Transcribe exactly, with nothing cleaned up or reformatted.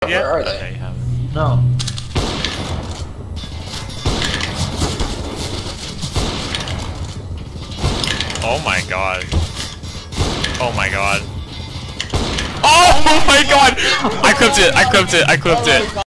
it yet? Where are they? Okay, you haven't. No. Oh my god. Oh my god. Oh my god! I clipped it, I clipped it, I clipped it.